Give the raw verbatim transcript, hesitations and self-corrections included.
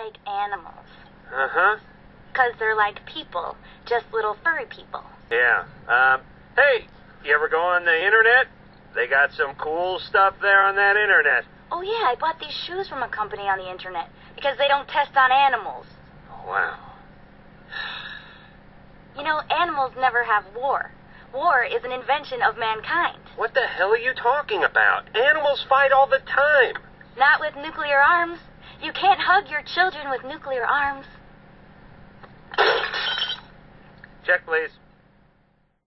like animals. Uh-huh. Because they're like people, just little furry people. Yeah. Um, hey, you ever go on the internet? They got some cool stuff there on that internet. Oh, yeah, I bought these shoes from a company on the internet because they don't test on animals. Wow. You know, animals never have war. War is an invention of mankind. What the hell are you talking about? Animals fight all the time. Not with nuclear arms. You can't hug your children with nuclear arms. Check, please.